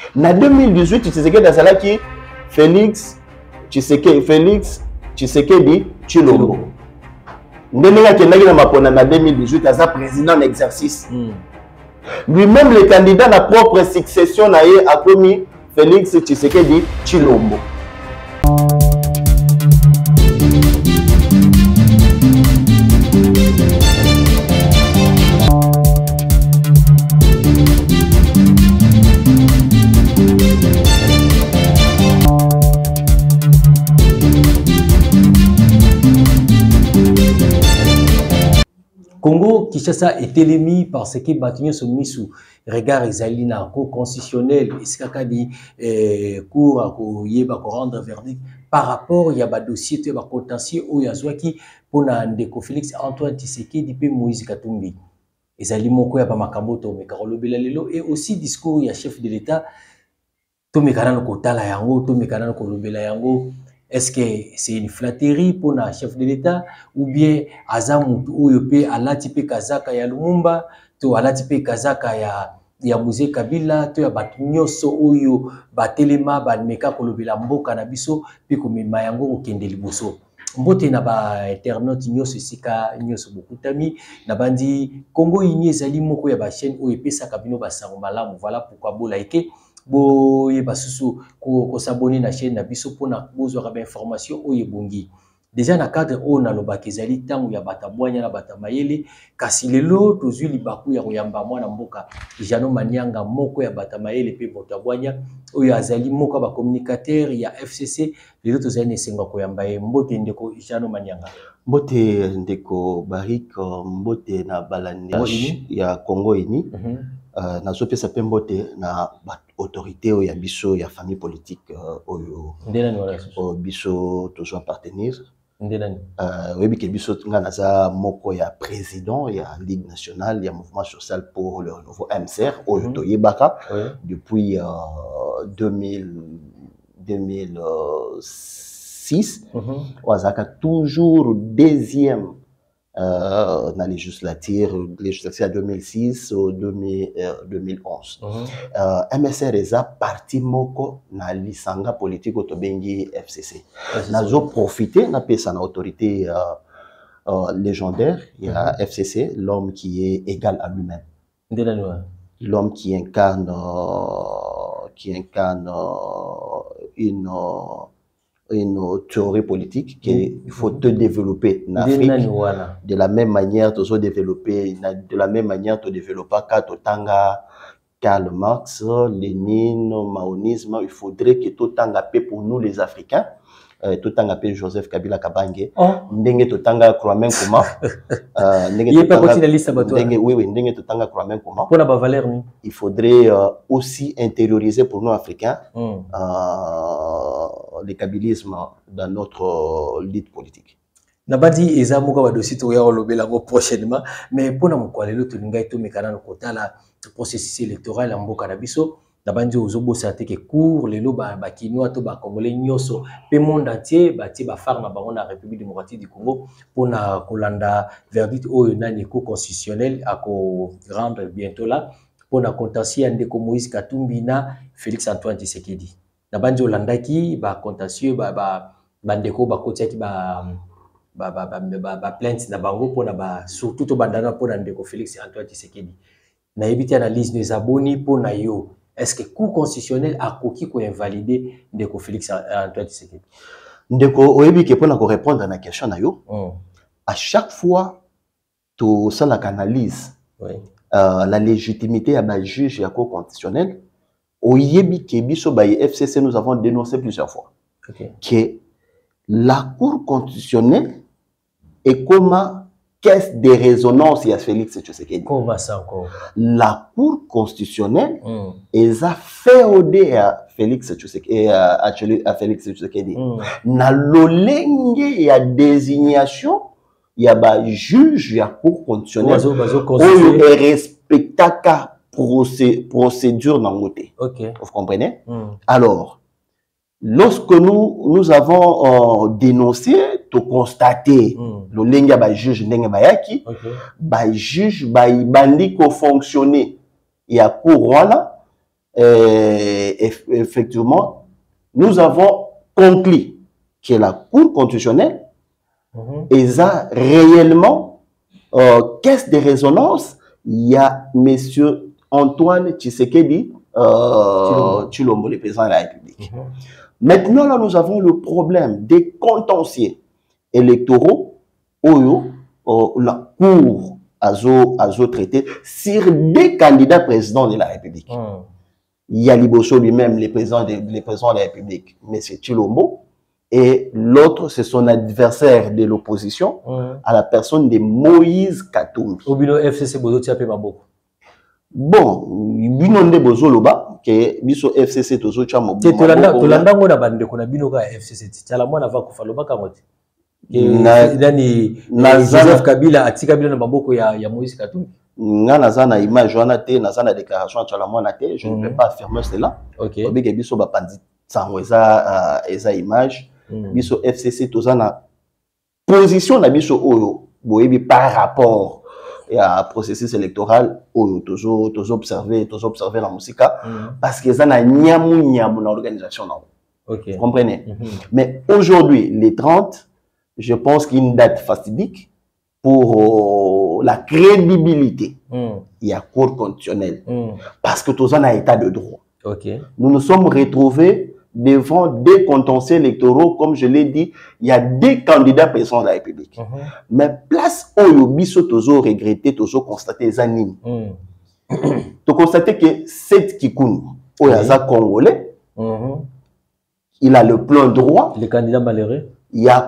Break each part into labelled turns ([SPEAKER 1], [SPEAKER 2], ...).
[SPEAKER 1] Na 2018 Tshisekedi azalaki Félix Tshisekedi Tshilombo. Ndenge akendaki na mapona na 2018 aza président en exercice. Lui-même le candidat na propre succession na ye akomi Félix Tshisekedi Tshilombo.
[SPEAKER 2] Congo Kinshasa est élémi parce que Batignon se mis sous regard exali narco constitutionnel et ce cours à rendre verdict par rapport il y a ba dossier te ba contentieux ou yazwaki pour na ndeko Félix Antoine Tshisekedi pe Moïse Katumbi ezali moko ya ba makambo to mekarolo belalelo et aussi discours ya chef de l'État to mekarano kotala yango to mekarano ko lobela yango. Est-ce que c'est une flatterie pour le chef de l'État ou bien Azam ou Yope Alatipe Kazaka ya Lumumba, to Alatipe Kazaka ya Musée Kabila, to ya Batunyoso Oyo, Batelema, Banmeka Kolobela Mboka na biso, pe komema yango okende liboso. Mbote na ba internaute nyoso sika nyoso bokutami na bandi Congo ini ezali moko ya ba chaîne oyo epesa kabino ba sango malamu. Voilà pourquoi bo like boye basusu ko s'abonner na chaîne na biso pona bozwa ba information oyo bongi. Déjà na cadre o na lobaki ezali tangu ya batabwanya na batamayele kasi lelo tozwi libaku ya koyamba mwana mboka Jano Manyanga moko ya batamayele pe botabwanya oyo azali moko ba communicateur ya FCC lelo tozali nesenga koyamba ye mbote ndeko Jano Manyanga.
[SPEAKER 1] Mbote ndeko Barik mbote na balandi ya Congo ini. Na zopesa pe mbote na autorité ya biso ya famille politique oyo biso toujours partenaire webi ke biso nga naza moko ya président ya Ligue nationale ya mouvement social pour le renouveau MCR oyo toyebaka depuis 2006 wazaka toujours deuxième dans la législature à 2006 ou 2011. MSR est parti moko na lisanga politique au tobengi FCC. Nazo profité na pesa na autorité légendaire, il y a FCC, l'homme qui est égal à lui-même. L'homme qui incarne une théorie politique qu'il faut te développer en Afrique. De la même manière, tu développer, de la même manière, tu développer Tanga, Karl Marx, Lénine, Maonisme. Il faudrait que tout tanga pour nous les Africains. Tout tanga Joseph Kabila Kabange. Ndenge tout tanga Kwame Nkrumah. Il faudrait aussi intérioriser pour nous Africains le kabylisme dans notre lutte politique.
[SPEAKER 2] Nabadi eza muka ba dossier to ya olobela go prochainement mais pona mokwalelo to linga to mekana no kotala processus électoral en mboka na biso nabandi ozobosa te ke cours lelo ba kinwa to ba congolais nyoso pe monde entier ba ti ba farma bango na République démocratique du Congo pona kolanda verdict oyo nani ko constitutionnel a ko rendre bientôt là pona contentieux ndeko Moïse Katumbi na Félix Antoine Tshisekedi. Nabandi olandaki ba contentieux ba ndeko ba kotiaki ba plainte na bango pona ba surtout to bandana pona ndeko Félix Antoine Tshisekedi. Na ebiti analyse nous aboni pona yo. Est-ce que le cours constitutionnel a coquille pour invalider ndeko Félix Antoine Tshisekedi?
[SPEAKER 1] Ndeko oyebi ke pona ko répondre à la question na yo. À chaque fois to ça la analyse la légitimité à ba juge ya cour constitutionnel. Oyebi ke biso ba FCC nous avons dénoncé plusieurs fois que la Cour constitutionnelle est comme caisse de résonance à Félix Tshisekedi.
[SPEAKER 2] Comment ça encore?
[SPEAKER 1] La Cour constitutionnelle est a féodé à Félix Tshisekedi à Félix Tshisekedi. Na lolenge ya désignation il y a ba juge ya Cour constitutionnelle où est respectaka procédure dans côté. Vous comprenez? Alors, lorsque nous avons dénoncé, to constater le lenga ba juge ndenge bayaki, ba juge ba ibandi ko fonctionner. Il y a cour là, effectivement, nous avons conclu que la Cour constitutionnelle a réellement caisse de résonance. Il y a M. Antoine Tshisekedi Tshilombo, le président de la République. Maintenant, là, nous avons le problème des contentieux électoraux où la Cour a traité sur des candidats présidents de la République. Il y a Liboso lui-même, le président de la République, M. Tshilombo, et l'autre, c'est son adversaire de l'opposition, à la personne de Moïse Katumbi.
[SPEAKER 2] Obino FCC Bozo Tiapé Maboko.
[SPEAKER 1] Bon, bino nde bozoloba ke biso FCC tozo cha mo.
[SPEAKER 2] Tolanda ngona bande kona bino ka FCC tala mwana va kufa lobaka ngoti. Nani Joseph Kabila atika bila na maboko ya Moïse Katumbi.
[SPEAKER 1] Nga nazana image wana te, nazana déclaration tala mwana te, je ne peux pas affirmer cela.
[SPEAKER 2] OK.
[SPEAKER 1] Obike biso ba pandi sango eza image. Biso FCC tozana position na biso oyo boyebi par rapport et à processus électoral où toujours observer la musique parce que ça n'a niamu dans l'organisation.
[SPEAKER 2] Okay.
[SPEAKER 1] Vous comprenez? Mais aujourd'hui, les 30, je pense qu'il y a une date fastidique pour la crédibilité. Il y a cour constitutionnelle parce que tout ça n'a état de droit.
[SPEAKER 2] Okay.
[SPEAKER 1] Nous nous sommes retrouvés devant des contentieux électoraux, comme je l'ai dit, il y a des candidats présidents de la République. Mais place où biso toujours regretté, toujours constaté les animes. Tu constates que cette Kikoun, au Yaza congolais, il a le plein droit.
[SPEAKER 2] Les candidats malheureux.
[SPEAKER 1] Il y a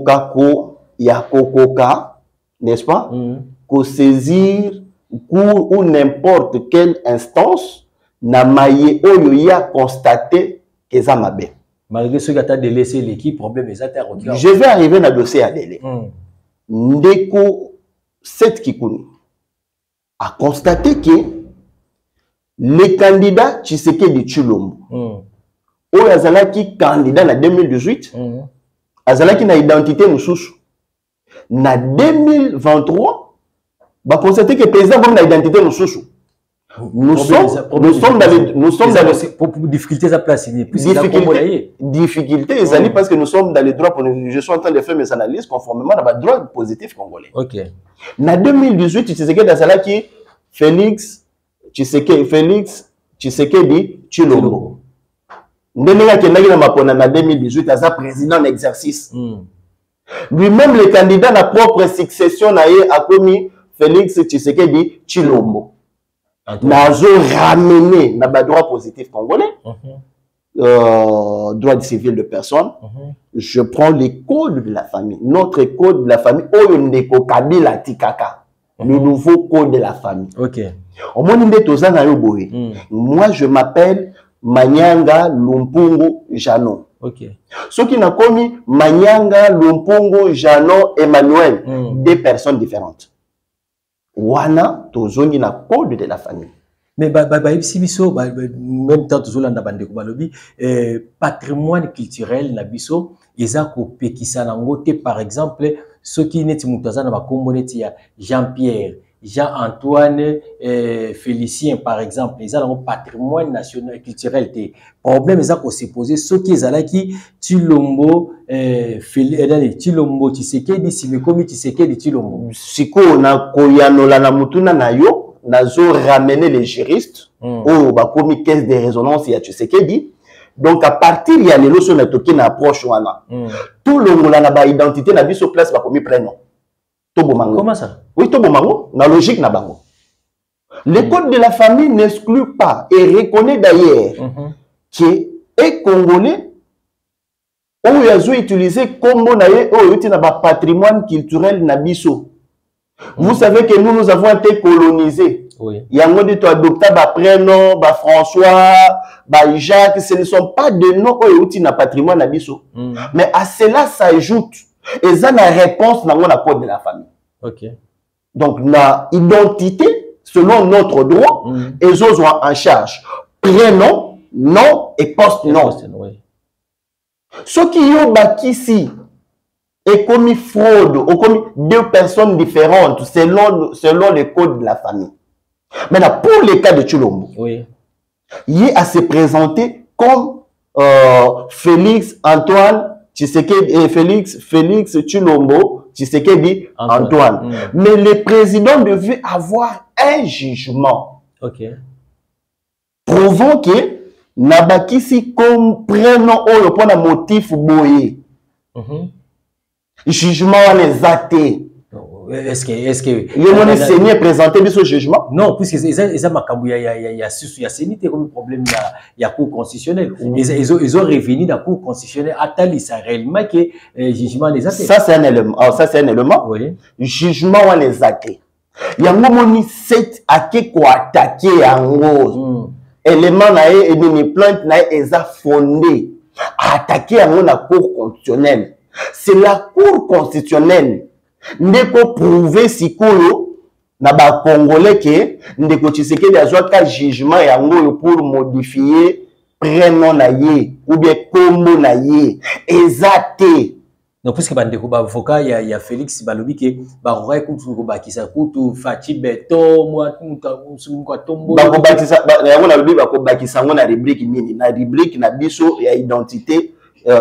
[SPEAKER 1] Kokoka, n'est-ce pas? Qu'on saisir ou n'importe quelle instance, n'a maillé où il a constaté que ça m'a bien.
[SPEAKER 2] Malgré ce que tu as délaissé l'équipe, problème est à
[SPEAKER 1] je vais arriver dans le dossier à délai. Ndeko, cette Kikouni a constaté que les candidats Tshisekedi Tshilombo, où Azalaki candidat en 2018, Azalaki na identité Moussoussou. En 2023, bah constaté que le président a identité Moussoussou. Nous sommes dans les
[SPEAKER 2] difficultés à placer.
[SPEAKER 1] Difficultés, parce que nous sommes dans les droits. Je suis en train de faire mes analyses conformément à les droits positifs congolais.
[SPEAKER 2] Ok.
[SPEAKER 1] En 2018, Tshisekedi Azalaki Félix Tshisekedi Tshilombo. Ndenga kendaki na mapona na 2018 aza président en exercice. Lui-même le candidat na propre succession na ye a commis Félix Tshisekedi Tshilombo. Nazo ramené na ba droit positif congolais, droit civil de personne. Je prends les codes de la famille, notre code de la famille, Oyondeko Kabila Tikaka, le nouveau code de la famille.
[SPEAKER 2] Ok.
[SPEAKER 1] Au moins moi je m'appelle Manyanga Lumpungu Jano.
[SPEAKER 2] Ok.
[SPEAKER 1] Ce qui n'a commis Manyanga Lumpungu Jano Emmanuel, deux personnes différentes. Wana tozongi na code de la famille.
[SPEAKER 2] Mais même temps tozolanda bandeko balobi patrimoine culturel na biso ezako pekisa nango te, par exemple ceux qui neti mutaza na bakombo neti ya Jean-Pierre, Jean-Antoine, Félicien par exemple, ils ont un patrimoine national culturel te. Problème ezako se poser ceux qui ezalaki Tshilombo Tshilombo Tshisekedi Simekomi Tshisekedi Tshilombo.
[SPEAKER 1] Siko na koyanola na mutuna na yo nazo ramener les juristes au bakomi caisse de résonance ya Tshisekedi. Donc à partir il y a les lois sur la toki na approche wana. Tout le monde na ba identité na biso place bakomi prénom. Tobomango.
[SPEAKER 2] Comment ça?
[SPEAKER 1] Oui, Tobomango, na logique na bango. Le code de la famille n'exclut pas et reconnaît d'ailleurs que les Congolais ont utilisé comme patrimoine culturel nabiso. Vous savez que nous avons été colonisés.
[SPEAKER 2] Oui.
[SPEAKER 1] Il y a un de adopté prénom, François, Jacques, ce ne sont pas des noms qui ont patrimoine nabiso. Mais à cela s'ajoute et ça la réponse dans le code de la famille.
[SPEAKER 2] Ok.
[SPEAKER 1] Donc la identité selon notre droit, ils ont en charge prénom, nom et post-nom.
[SPEAKER 2] Oui.
[SPEAKER 1] Ceux qui ont bâti ici et commis fraude, ont commis deux personnes différentes selon le code de la famille. Maintenant, pour les cas de Tshilombo,
[SPEAKER 2] oui.
[SPEAKER 1] Il est à se présenter comme Félix Antoine Tshisekedi, Félix Tshilombo Tshisekedi Antoine. Mais le président devait avoir un jugement.
[SPEAKER 2] Ok.
[SPEAKER 1] Prouvant que Nabakisi comprennent le point de motif boye. Jugement les athées.
[SPEAKER 2] Est-ce que
[SPEAKER 1] le Seigneur présenté ce jugement?
[SPEAKER 2] Non, puisque ils ont un problème, il y a cour constitutionnelle. Ils ont revenu dans la cour constitutionnelle. Attali, ça réellement que jugement les athées.
[SPEAKER 1] Ça c'est un élément. Ça c'est un élément.
[SPEAKER 2] Oui.
[SPEAKER 1] Jugement les athées. Il y a un moment c'est à qui quoi attaquer en gros. Élément nae et une plainte nae est fondé à attaquer en la cour constitutionnelle. C'est la cour constitutionnelle. Ndeko prouver sikolo na ba congolais que ndeko Tshisekedi azwa ka jugement ya ngoyo pour modifier prénom na ye ou bien kombo na ye exacté.
[SPEAKER 2] Donc puisque bandeko ba avocat ya Félix balobi ke ba roya kutu ko bakisa kutu Fachi Beto moi musu ko tombo
[SPEAKER 1] ba ko bakisa ya ngona lobi ba ko bakisa ngona rubrique nini na rubrique na biso ya identité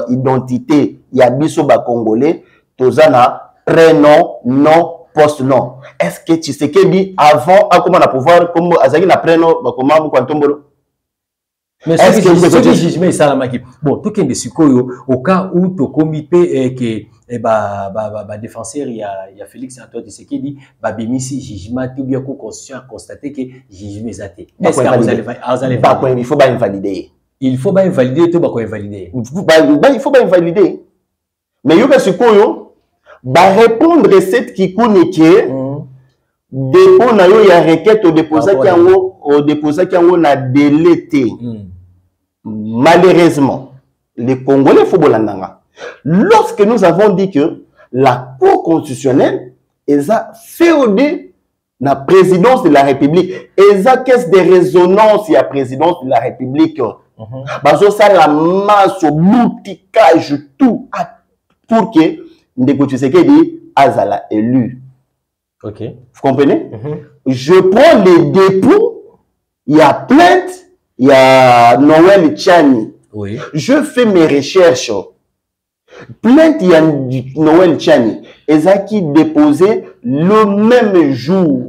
[SPEAKER 1] ya biso ba congolais tozana prénom, nom, post-nom. Est-ce que tu sais qu'il dit avant, à comment on a pouvoir, comme Azaki n'a prénom, comment on tombolo?
[SPEAKER 2] Mais est-ce que ce jugement ça la maki? Bon, tout qui est de sukoyo, au cas où tu comité que défenseur il y a Félix Antoine Tshisekedi bah bimisi jugement tout bien qu'on constitution a constaté que jugement est athée. Est-ce que vous allez
[SPEAKER 1] il faut pas invalider.
[SPEAKER 2] Il faut pas invalider tout bah quoi invalider.
[SPEAKER 1] Il faut pas invalider. Mais yo que sukoyo va répondre à cette qui connaît que dépôt na yo ya requête au déposé qui en na délété. Malheureusement, les Congolais faut bolandanga. Lorsque nous avons dit que la Cour constitutionnelle a féodé la présidence de la République, a caisse de résonance la présidence de la République. Bazo ça la masse au bouticage tout pour que Ndeko Tshisekedi azala élu.
[SPEAKER 2] Ok.
[SPEAKER 1] Vous comprenez? Je prends les dépôts, il y a plainte, il y a Noël Tchani.
[SPEAKER 2] Oui.
[SPEAKER 1] Je fais mes recherches. Plainte, il y a Noël Tchani. Ezaki déposé le même jour.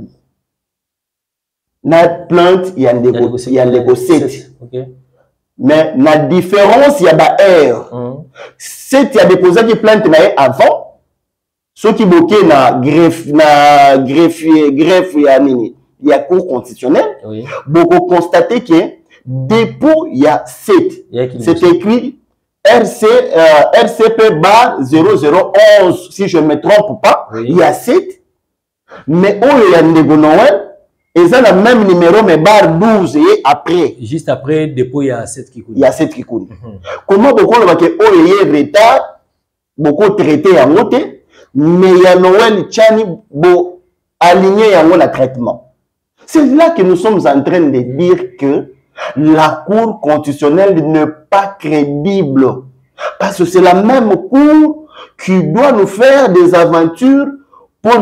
[SPEAKER 1] Na plainte, il y a Ndeko 7.
[SPEAKER 2] Ok. Mais
[SPEAKER 1] la différence, il y a ba R. C'est il y a déposé qui plainte avant. Ceux qui bloquaient na greffe il y a cour constitutionnelle.
[SPEAKER 2] Oui.
[SPEAKER 1] Beaucoup constaté que dépôt il y a 7. C'est écrit RCP bar 0011 si je ne me trompe pas. Oui. Il y a 7. Mais où il y a Ndeko Noël et ça le même numéro mais bar 12 et après.
[SPEAKER 2] Juste après dépôt il y a 7 qui coule.
[SPEAKER 1] Il y a 7 qui coule. Comment beaucoup le que où il y a retard beaucoup traité en moté. Mais il y a Noël Tchani bo aligné à mon traitement. C'est là que nous sommes en train de dire que la Cour constitutionnelle n'est pas crédible. Parce que c'est la même Cour qui doit nous faire des aventures pour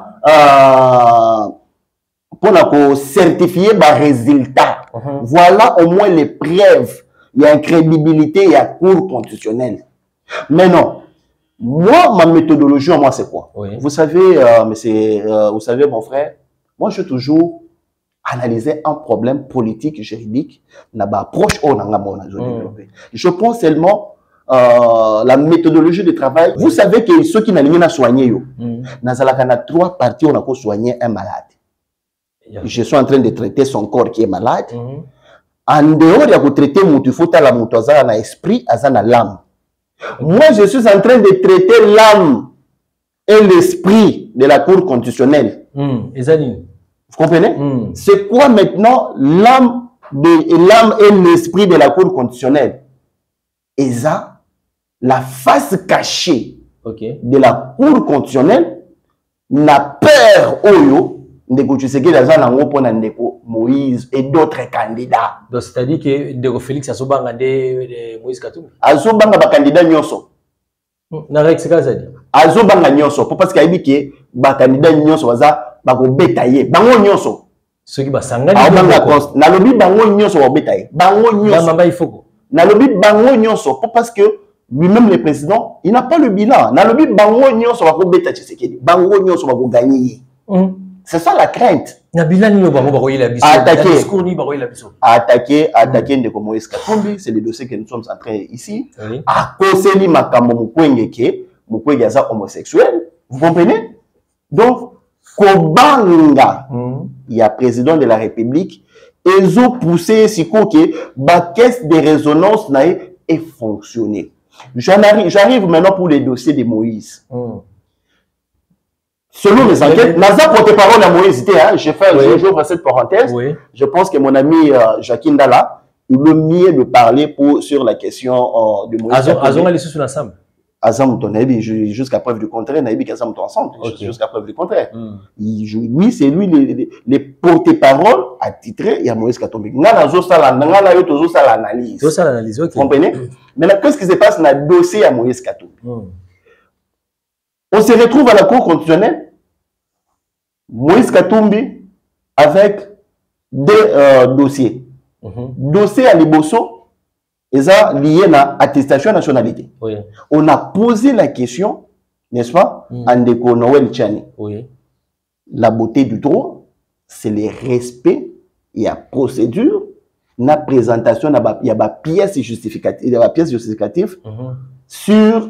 [SPEAKER 1] certifier les résultats. Voilà au moins les preuves. Il y a une crédibilité, il y a Cour constitutionnelle. Mais non. Moi, ma méthodologie, moi, c'est quoi? Oui. Vous savez, vous savez, mon frère, moi, je toujours analyser un problème politique, juridique, approche je pense seulement la méthodologie de travail. Vous savez que ceux qui n'ont pas soigné, dans 3 parties, on a soigné un malade. Je suis en train de traiter son corps qui est malade. En dehors de traiter il faut la motoza na esprit, azana l'âme. Moi, je suis en train de traiter l'âme et l'esprit de la Cour constitutionnelle. Vous comprenez? C'est quoi maintenant l'âme et l'esprit de la Cour constitutionnelle? Et ça, la face cachée de la Cour constitutionnelle n'a peur Oyo. Ndeko Tshisekedi Ndeko Moïse et d'autres candidats.
[SPEAKER 2] Donc c'est-à-dire que Ndeko Félix Azobanga de Moïse Katumbi.
[SPEAKER 1] Azobanga ba candidat nyonso.
[SPEAKER 2] Na rex kazadi.
[SPEAKER 1] Azobanga nyonso parce qu'il a dit que ba candidat nyonso baza ba ko betailler. Bango nyonso.
[SPEAKER 2] Ceux qui basangani.
[SPEAKER 1] Nalobi bango nyonso wa betaye. Bango nyonso.
[SPEAKER 2] Mamba il faut.
[SPEAKER 1] Nalobi bango nyonso parce que lui-même le président, il n'a pas le bilan. Nalobi bango nyonso wa beta Tshisekedi. Bango nyonso wa gagner. C'est ça la crainte. Attaquer Ndeko Moïse Katumbi, c'est le dossier que nous sommes en train ici. À cause de Makambo Mukwege qui Mukwege est homosexuel. Vous comprenez? Donc, Kobanga, il y a président de la République, ils ont poussé si que la caisse de résonance est fonctionné. J'arrive maintenant pour les dossiers de Moïse. Selon les enquêtes, Naza porte-parole à Moïse, j'ouvre cette parenthèse. Je pense que mon ami Jacquin Dalla, il veut mieux de parler sur la question de Moïse.
[SPEAKER 2] Azon allé sous l'ensemble.
[SPEAKER 1] Azam, jusqu'à preuve du contraire, Naïbi Kazam, ensemble, jusqu'à preuve du contraire. Lui, c'est lui les porte-parole attitrés, il y a Moïse Katumbi. Vous comprenez? Maintenant, qu'est-ce qui se passe dans le dossier à Moïse Katumbi? On se retrouve à la Cour constitutionnelle, Moïse Katumbi, avec deux dossiers. Dossier à Liboso, et ça lié à l'attestation de nationalité. On a posé la question, n'est-ce pas, à Ndeko Noël Tchani. La beauté du droit, c'est le respect et la procédure, la présentation, il y a des pièces justificatives sur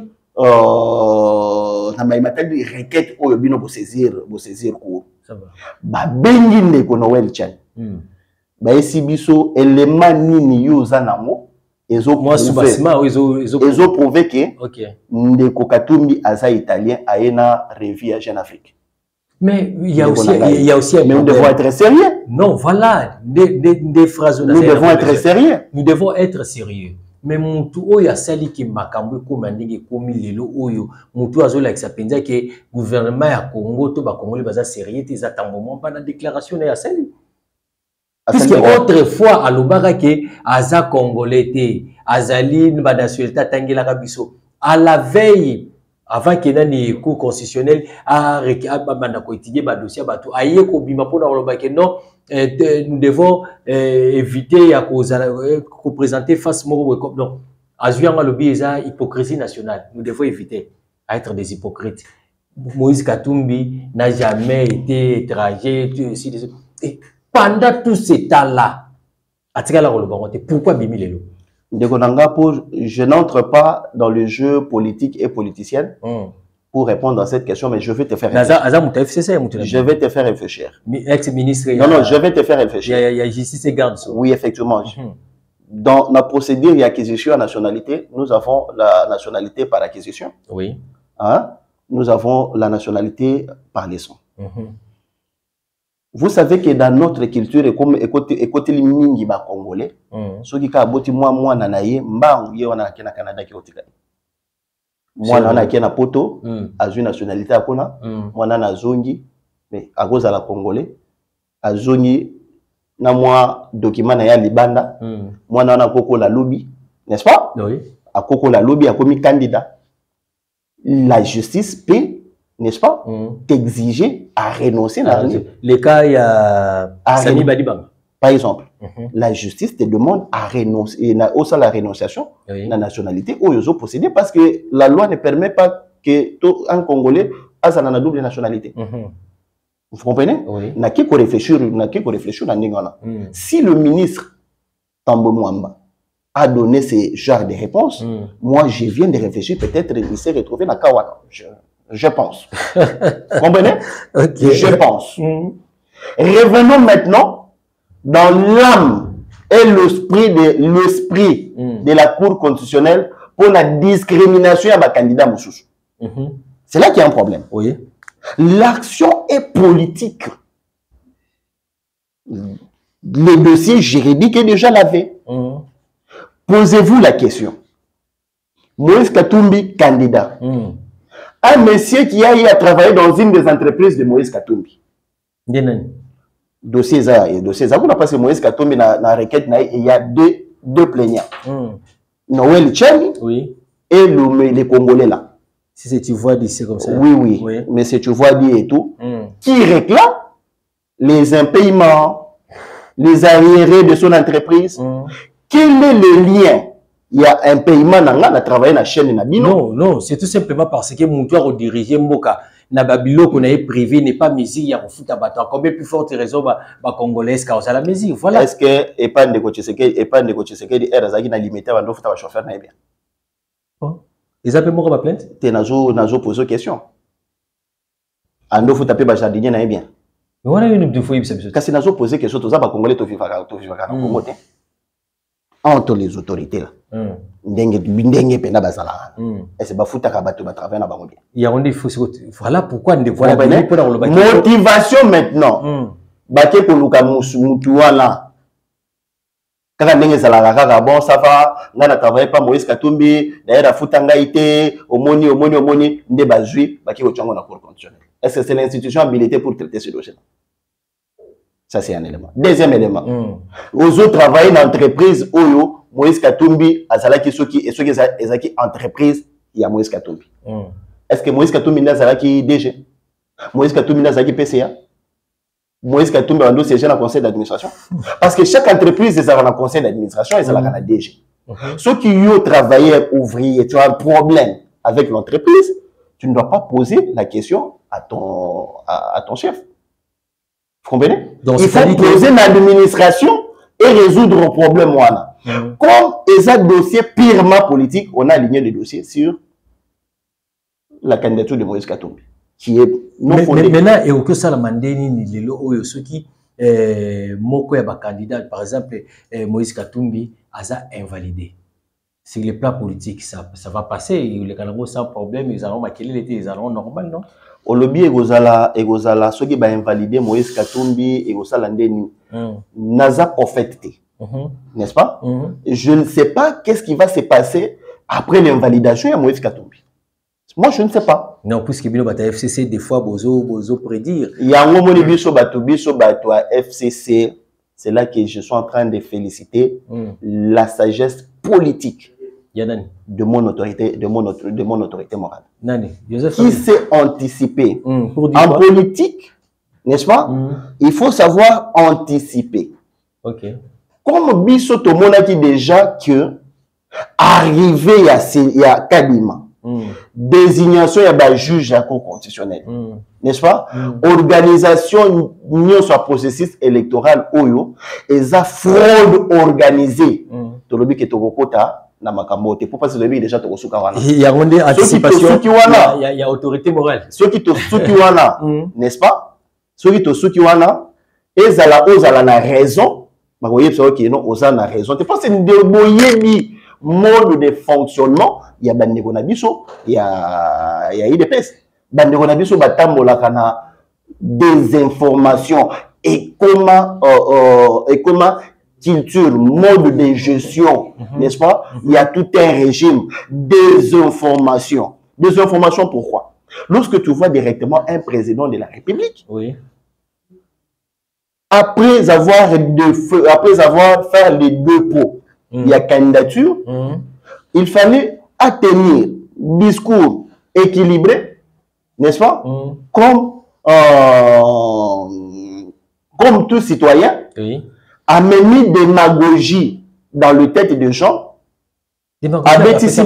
[SPEAKER 1] na matériel de requête au bino pour saisir cours. Ba bengi Ndeko Noël Tchani. Ba esibiso élément nini yoza namo. Ils ont prouvé que Ndeko Katumbi aza italien a una revue à Jeune Afrique.
[SPEAKER 2] Mais il y a aussi un
[SPEAKER 1] mais nous devons être sérieux.
[SPEAKER 2] Non, voilà, des phrases.
[SPEAKER 1] Nous devons être sérieux.
[SPEAKER 2] Nous devons être sérieux. Mais mutu oyo asali ki makambo ko mandenge komi lelo oyo mutu azola ki sapenza que gouvernement ya Congo to ba Congolais baza sérieux te za tambomon pas na déclaration ya sali. Puisque autrefois à l'Obara que Aza Congolais te Azali ba nationalité tangela kabiso à la veille avant qu'il y ait une cour constitutionnelle à étudier le dossier bateau aïe ko bima pona oloba que non nous devons éviter à présenter face moko comme non azuanga lobi eza hypocrisie nationale. Nous devons éviter à être des hypocrites. Moïse Katumbi n'a jamais été étranger et pendant tout ce temps-là, pourquoi Bimi Lelo?
[SPEAKER 1] Je n'entre pas dans le jeu politique et politicien pour répondre à cette question, mais je vais te faire réfléchir. Je vais te faire réfléchir.
[SPEAKER 2] Ex-ministre.
[SPEAKER 1] Non, je vais te faire réfléchir.
[SPEAKER 2] Il y a justice et garde.
[SPEAKER 1] Oui, effectivement. Dans la procédure d'acquisition à nationalité, nous avons la nationalité par acquisition.
[SPEAKER 2] Oui.
[SPEAKER 1] Nous avons la nationalité par naissance. Vous savez que dans notre culture, et côté les mingi ba congolais, ceux qui kaboti moi nanaye mba on a na Canada qui otika. Moi na na poto, azu nationalité akona, moi na zongi, mais à cause de la congolais, azongi na moi document na ya libanda, moi na koko la lobby, n'est-ce pas?
[SPEAKER 2] Oui.
[SPEAKER 1] À koko la lobby a commis candidat. La justice peut, n'est-ce pas, t'exiger à renoncer.
[SPEAKER 2] Les cas, il y a Sani Badibang.
[SPEAKER 1] Par exemple, la justice te demande à renoncer, et aussi la rénonciation de la nationalité aux autres possédés parce que la loi ne permet pas que tout un Congolais ait une double nationalité. Vous comprenez? N'a qu'à réfléchir, si le ministre Tambo Mwamba a donné ce genre de réponse, moi je viens de réfléchir, peut-être il s'est retrouvé dans Kawana. Je pense. Vous comprenez? Je pense. Revenons maintenant dans l'âme et l'esprit de la Cour constitutionnelle pour la discrimination à ma candidat Moussous. C'est là qu'il y a un problème.
[SPEAKER 2] Oui.
[SPEAKER 1] L'action est politique. Le dossier juridique est déjà lavé. Posez-vous la question. Moïse Katumbi, candidat. Un monsieur qui a eu à travailler dans une des entreprises de Moïse Katumbi. Dossier ça, vous n'avez pas que Moïse Katumbi dans la requête, il y a deux plaignants. Noël Tchani et les Congolais là.
[SPEAKER 2] Si tu vois d'ici comme ça.
[SPEAKER 1] Oui. Mais si tu vois dit et tout, qui réclame les impayements, les arriérés de son entreprise. Quel est le lien? Il y a un paiement dans la travailler dans la chaîne Nabino.
[SPEAKER 2] Non, non, c'est tout simplement parce que mon toit rediriger Mboka. Nababilo qu'on a privé n'est pas mesure, il y a un foot à battre. Combien plus forte raison, Congolais, car ça la mesure. Voilà.
[SPEAKER 1] Est-ce que, et pas de coach, et pas de coach, c'est que les Erazaki n'a limité avant de faire un chauffeur, n'est bien.
[SPEAKER 2] Ils appellent moi plainte?
[SPEAKER 1] Tu n'as posé question. Ando faut taper jardinier n'est bien.
[SPEAKER 2] Mais on a une de fois,
[SPEAKER 1] quand c'est nazo posé question, tout ça, Congolais, tu fais entre les autorités là. Ndenge pena bazala. Et c'est bafuta kabato ba travailler na bango bien.
[SPEAKER 2] Il y a un faut voilà pourquoi ne voilà
[SPEAKER 1] motivation maintenant. Baké ko luka mutu wana. Kaka ndenge zala kaka bon ça va, ngana travailler pas Moïse Katumbi, d'ailleurs afuta ngaité, omoni nde bazui, baké ko tchongo na cour constitutionnelle. Est-ce que c'est l'institution habilitée pour traiter ce dossier? Ça, c'est un élément. Deuxième élément. Aux autres travailler dans l'entreprise, Oyo, Moïse Katumbi, Azalaki Soki, et ceux qui ont entreprise, il y a Moïse Katumbi. Est-ce que Moïse Katumbi n'a Azalaki DG? Moïse Katumbi n'a Azalaki PCA? Moïse Katumbi a un dossier dans le conseil d'administration? Parce que chaque entreprise, ils ont un conseil d'administration, ils ont un DG. Ceux qui ont travaillé ouvrier, tu as un problème avec l'entreprise, tu ne dois pas poser la question à ton chef. Vous comprenez? Donc, il faut poser l'administration et résoudre le problème. Comme ils ont un dossier purement politique, on a aligné le dossier sur la candidature de Moïse Katumbi, qui est non fondée.
[SPEAKER 2] Mais là, et au que ça la mandeni ni lelo ceux qui moko ya ba candidat, par exemple Moïse Katumbi a invalidé. Sur le plan politique, ça va passer. Les Canadiens sans problème, ils allont maquiller ils allont normal, non?
[SPEAKER 1] Au lobby, egozala, ceux qui va invalider Moïse Katumbi, egozala ndeni, naza prophète, n'est-ce pas? Je ne sais pas qu'est-ce qui va se passer après l'invalidation de Moïse Katumbi. Moi, je ne sais pas.
[SPEAKER 2] Non, puisque Bino Bata FCC, des fois, bozo prédire.
[SPEAKER 1] Il y a un moment où biso bato à FCC, c'est là que je suis en train de féliciter la sagesse politique de mon autorité, morale.
[SPEAKER 2] Nani?
[SPEAKER 1] Qui s'est anticipé. En politique, n'est-ce pas? Il faut savoir anticiper.
[SPEAKER 2] Okay.
[SPEAKER 1] Comme biso to monaki déjà que arrivé il y a Kadima, désignation il y a juge à cour constitutionnelle, n'est-ce pas? Organisation n'y soit processus électoral oyo et ça fraude organisée. To lobi ke to kokota na makambo te pour passer le déjà to kosuka wana.
[SPEAKER 2] Il y a une anticipation. Il y a autorité morale.
[SPEAKER 1] Ceux qui te suki wana, n'est-ce pas? Ceux qui te suki wana, ezala na raison. Bah voyez ça que non, oza na raison. Tu penses une déboyebi mode de fonctionnement, il y a bandeko na biso, il y a IDPS. Bandeko na biso batambola kana des informations et comment culture, mode de gestion, n'est-ce pas? Il y a tout un régime. Des informations. Des informations pourquoi? Lorsque tu vois directement un président de la République, après avoir fait les deux pots, il y a candidature, il fallait tenir discours équilibré, n'est-ce pas? Comme tout citoyen, amener démagogie dans le tête des gens.
[SPEAKER 2] Démagogie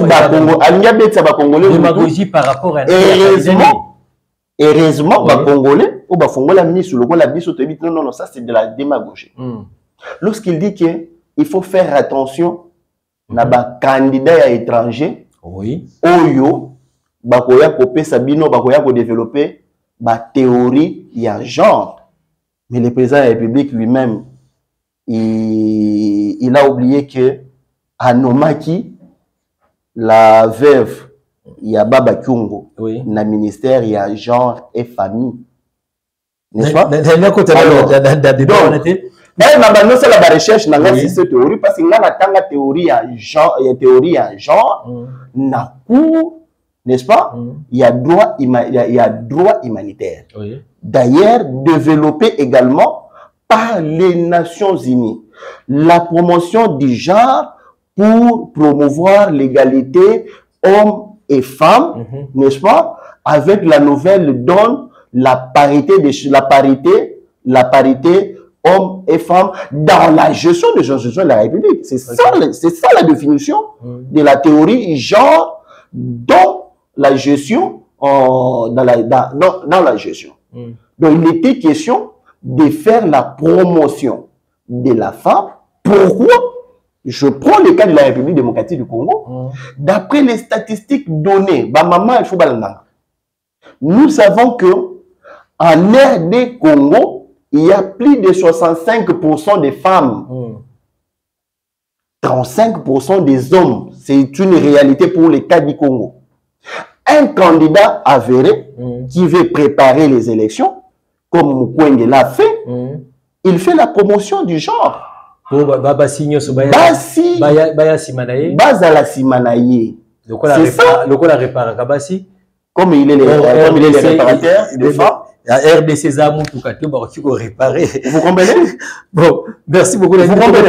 [SPEAKER 2] par rapport à
[SPEAKER 1] heureusement, les Congolais, non, ça c'est de la démagogie. Lorsqu'il dit qu'il faut faire attention à les candidats étrangers, Oyo, bakoya kopé Sabino, bakoya ko développer la théorie, il y a genre. Mais le président de la République lui-même, il a oublié que à Nomaki, la veuve, il y a Baba Kyungo, na ministère, il y a genre et famille. N'est-ce pas? Donc, non, c'est la recherche dans cette théorie, parce qu'il y a la théorie à genre, na cour, n'est-ce pas? Il y a droit humanitaire. D'ailleurs, développé également par les Nations Unies. La promotion du genre pour promouvoir l'égalité hommes et femmes, n'est-ce pas? Avec la nouvelle donne la parité hommes et femmes dans la gestion des institutions de la République. C'est ça la définition de la théorie genre dans la gestion, dans la gestion. Donc, il était question de faire la promotion de la femme. Pourquoi? Je prends le cas de la République démocratique du Congo. D'après les statistiques données, maman, il faut nous savons que en RD Congo, il y a plus de 65% des femmes, 35% des hommes. C'est une réalité pour le cas du Congo. Un candidat avéré qui veut préparer les élections, comme Mukwege l'a fait, il fait la promotion du genre. C'est ça. Comme il est le réparateur de femmes.
[SPEAKER 2] RDC Zamou tout cas réparer.
[SPEAKER 1] Vous comprenez?
[SPEAKER 2] Bon, merci beaucoup.
[SPEAKER 1] Vous comprenez?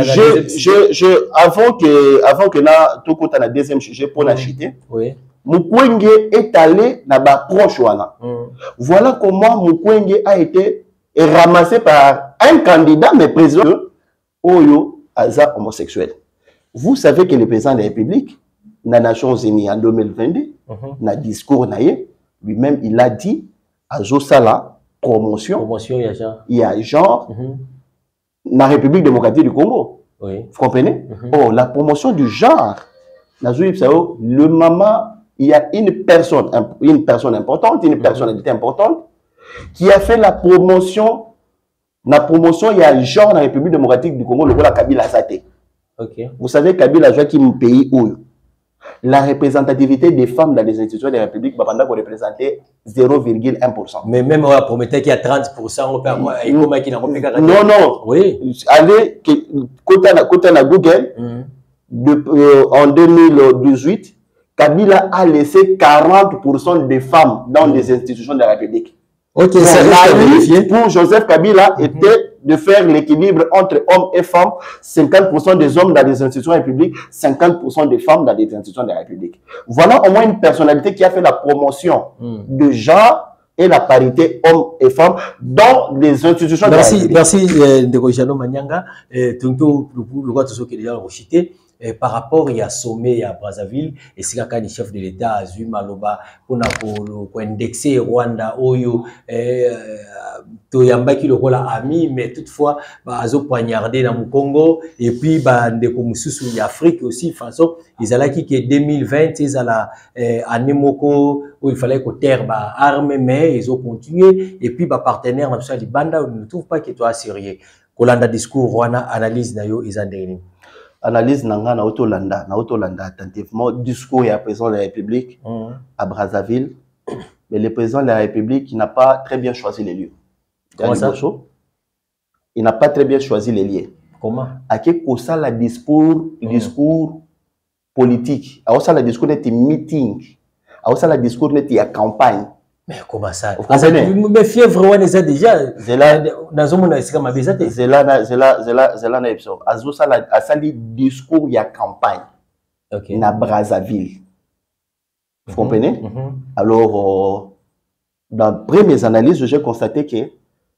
[SPEAKER 1] Avant que na tout compte la deuxième sujet pour l'acheter.
[SPEAKER 2] Oui.
[SPEAKER 1] Mukwege est allé dans la proche wana. Voilà comment Mukwege a été ramassé par un candidat mais président Oyo Aza homosexuel. Vous savez que le président de la République, dans les Nations Unies en 2022, dans le discours lui-même, il a dit à Zosala promotion, il y a genre dans la République démocratique du Congo.
[SPEAKER 2] Oui.
[SPEAKER 1] Vous comprenez? Oh, la promotion du genre. Le maman, il y a une personne importante, une personnalité importante qui a fait la promotion. La promotion, il y a genre dans la République démocratique du Congo, le rôle Kabila Zate.
[SPEAKER 2] Okay.
[SPEAKER 1] Vous savez, Kabila Zate qui est un pays où la représentativité des femmes dans les institutions de la République va représenter 0,1%.
[SPEAKER 2] Mais même on promettait qu'il y a 30%, on peut
[SPEAKER 1] non.
[SPEAKER 2] Oui.
[SPEAKER 1] Allez, côté na Google, en 2018, Kabila a laissé 40% des femmes dans les institutions de la République.
[SPEAKER 2] Ok, ça reste à vérifier.
[SPEAKER 1] Pour Joseph Kabila était de faire l'équilibre entre hommes et femmes, 50% des hommes dans les institutions républiques, 50% des femmes dans les institutions de la République. Voilà au moins une personnalité qui a fait la promotion de genre et la parité hommes et femmes dans les institutions de la République.
[SPEAKER 2] Merci, Ndeko Jano Manyanga. Tonto, le roi qui est déjà recité. Par rapport à sommet à Brazzaville et c'est quand le chef de l'État a eu maloba pour indexer Rwanda Oyo toyamba qui le rôle ami mais toutefois azo poignardé dans le Congo et puis ndeko mususu l'Afrique aussi façon ils allaient qui que 2020 ils allaient année moko où il fallait que terre armes mais ils ont continué et puis partenaire dans ça banda on ne trouve pas que toi sérieux kolanda discours Rwanda analyse nayo izandeni.
[SPEAKER 1] Analyse nanga na Otolanda attentivement discours et à président de la République à Brazzaville, mais le président de la République n'a pas très bien choisi les lieux.
[SPEAKER 2] Comment ça?
[SPEAKER 1] Il n'a pas très bien choisi les lieux.
[SPEAKER 2] Comment?
[SPEAKER 1] À quel ça la discours politique, à ça la discours n'est meeting, à ça la discours n'est campagne.
[SPEAKER 2] Mais comment ça? Mais fièvre on est déjà.
[SPEAKER 1] Zela na epso. Azo ça la discours ya campagne.
[SPEAKER 2] Okay.
[SPEAKER 1] Na Brazzaville. Vous comprenez? Alors dans premières analyses, j'ai constaté que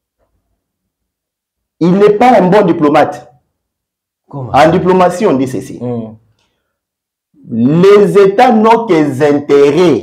[SPEAKER 1] il n'est pas un bon diplomate.
[SPEAKER 2] Comment?
[SPEAKER 1] En diplomatie, on dit ceci. Les États n'ont que intérêts.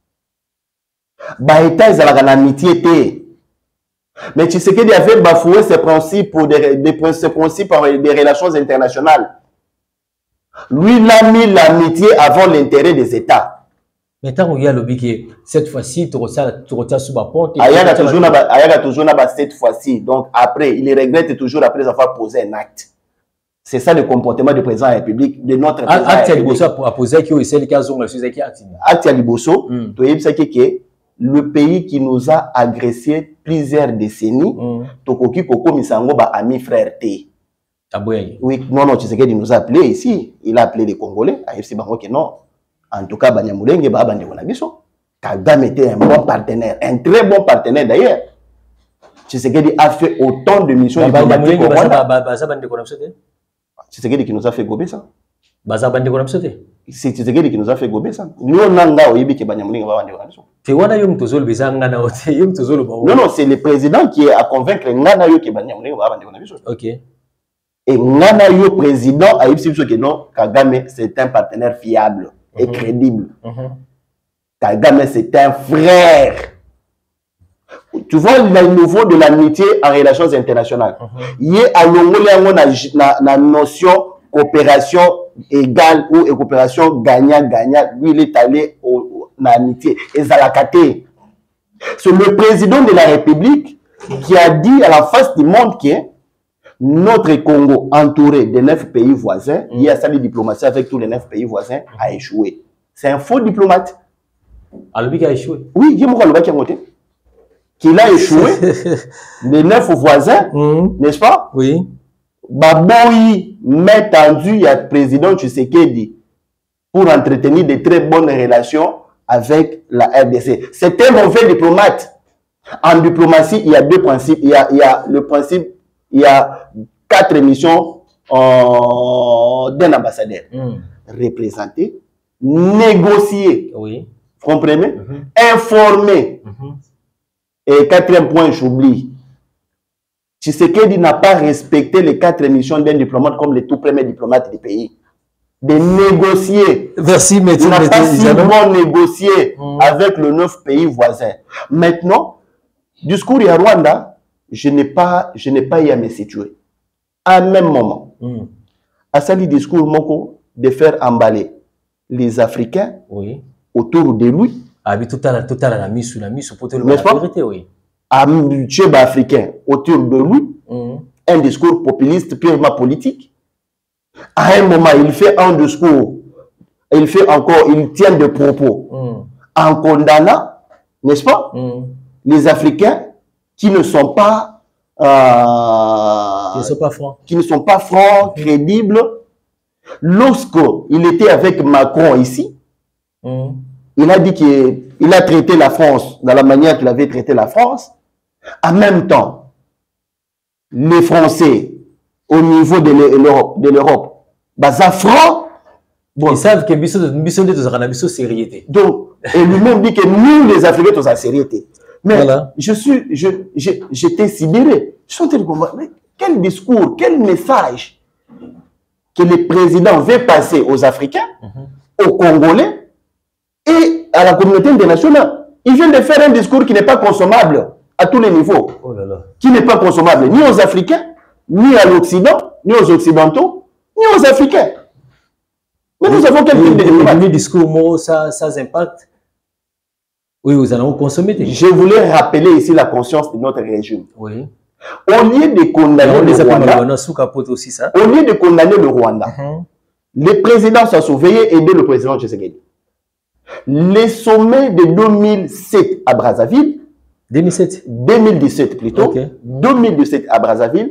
[SPEAKER 1] État ils ont l'amitié. Mais tu sais qu'il avait bafoué ses principes pour des relations internationales. Lui, il a mis l'amitié avant l'intérêt des États.
[SPEAKER 2] Mais tant qu'il y a le que cette fois-ci, tu retiens sous ma porte.
[SPEAKER 1] Il y a toujours cette fois-ci. Donc après, il regrette toujours après avoir posé un acte. C'est ça le comportement du président de la République, de notre président.
[SPEAKER 2] Acte à Liboso a posé qui est celle qui a zongé sur qui acte.
[SPEAKER 1] Acte à Liboso, tu sais que le pays qui nous a agressé plusieurs décennies, Tokoki Koko Misango ba ami frère T. Oui, non, tu sais qu'il nous a appelé ici. Il a appelé les Congolais. AFC Bango que non. En tout cas, Banyamulenge ba bande Konabiso. Kagame était un bon partenaire, un très bon partenaire d'ailleurs. Tu sais qu'il a fait autant de missions diplomatiques au Rwanda. Tu sais qu'il nous a fait gober ça.
[SPEAKER 2] Bazabande Konamsote.
[SPEAKER 1] C'est Tshisekedi qui nous a fait gober ça. Nous, on a un oyebi qui Banyamulenge va vendre. Non, non, c'est le président qui est à convaincre Ngana yo qui Banyamulenge va vendre.
[SPEAKER 2] Ok.
[SPEAKER 1] Et Ngana yo président a dit que non, Kagame c'est un partenaire fiable et crédible. Kagame c'est un frère. Tu vois le niveau de l'amitié en relations internationales. Il y a la notion coopération égale ou coopération gagnant-gagnant. Lui, il est allé en amitié. Et Zalakate. C'est le président de la République qui a dit à la face du monde que notre Congo, entouré de 9 pays voisins, il y a sa diplomatie avec tous les 9 pays voisins, a échoué. C'est un faux diplomate.
[SPEAKER 2] Alors, lui qui a échoué?
[SPEAKER 1] Oui, il y a un qui a monté. Qu'il a échoué, les 9 voisins, n'est-ce pas?
[SPEAKER 2] Oui.
[SPEAKER 1] Baboui met tendu, il y a le président Tshisekedi pour entretenir de très bonnes relations avec la RDC. C'est un mauvais diplomate. En diplomatie, il y a deux principes. Il y a le principe, il y a 4 missions d'un ambassadeur. Représenter, négocier,
[SPEAKER 2] oui.
[SPEAKER 1] Vous comprenez? Informer. Et 4e point, j'oublie. Tshisekedi n'a pas respecté les 4 missions d'un diplomate comme les tout premiers diplomates du pays. De négocier.
[SPEAKER 2] Merci, mais
[SPEAKER 1] il n'a pas si bon négocié avec les 9 pays voisins. Maintenant, discours à Rwanda, je n'ai pas eu à me situer. À un même moment, à ce discours moko de faire emballer les Africains autour de lui.
[SPEAKER 2] Ah, mais tout à la mise pour te le vérité, oui.
[SPEAKER 1] À Tchèba africain autour de lui, un discours populiste purement politique. À un moment, il fait un discours, il tient des propos en condamnant, n'est-ce pas, les Africains qui ne sont pas qui ne sont pas francs, crédibles. Lorsqu'il était avec Macron ici, il a dit qu'il a traité la France dans la manière qu'il avait traité la France. En même temps, les Français, au niveau de l'Europe, baza franc.
[SPEAKER 2] Bon, ils savent que mission sériété.
[SPEAKER 1] Donc, et lui-même dit que nous, les Africains, tous en sériété. Mais voilà. J'étais sidéré. Je suis en train de comprendre. Mais quel discours, quel message que le président veut passer aux Africains, aux Congolais et à la communauté internationale. Il vient de faire un discours qui n'est pas consommable à tous les niveaux.
[SPEAKER 2] Oh là là.
[SPEAKER 1] Qui n'est pas consommable ni aux Africains, ni à l'Occident, ni aux Occidentaux, ni aux Africains. Mais nous avons quel type de diplomatie?
[SPEAKER 2] Le discours, ça impact. Oui, vous allez consommer.
[SPEAKER 1] Je voulais rappeler ici la conscience de notre régime.
[SPEAKER 2] Oui.
[SPEAKER 1] Au lieu de condamner le Rwanda, au lieu de condamner le Rwanda, le président Sassou veillait aider le président Tshisekedi. Les sommets de 2007 à Brazzaville, 2017 plutôt, 2017 à Brazzaville,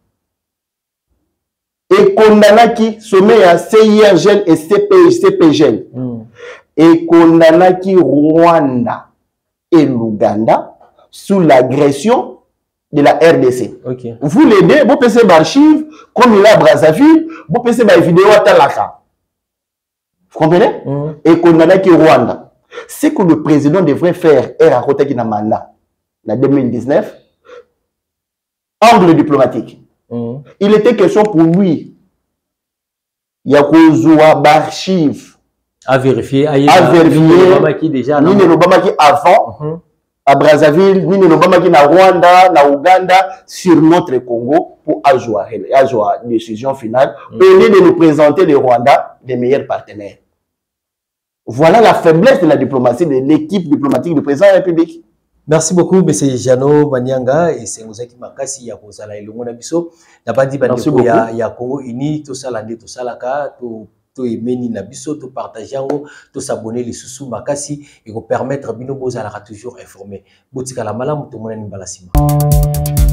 [SPEAKER 1] et condamna qui sommet à CIRGL et CPGL, et condamna qui Rwanda et l'Ouganda sous l'agression de la RDC. Vous l'aidez, vous pensez l'archive, comme il est à Brazzaville, vous pensez la vidéo à Talaka. Vous comprenez? Et condamna qui Rwanda. Ce que le président devrait faire est raconter qu'il a un mandat. En 2019, angle diplomatique. Il était question pour lui. Il y a un archive
[SPEAKER 2] à vérifier.
[SPEAKER 1] Nini Obama qui avant, à Brazzaville, Nini Obama qui na Rwanda, na Ouganda, sur notre Congo, pour avoir une décision finale, au lieu de nous présenter le Rwanda des meilleurs partenaires. Voilà la faiblesse de la diplomatie, de l'équipe diplomatique du président de la République.
[SPEAKER 2] Merci beaucoup, M. Jeannot Banyanga, et c'est Mozaki Makasi, ya Kozala et Lumona Biso. N'a pas dit Bandeko, ya Congo Uni, tout ça, l'année, tout ça, la carte, tout aimer na biso, tout partager, tout s'abonner les sous Makasi, et vous permettre, Bino Bozala toujours informé. Boutika la malam, tout le monde est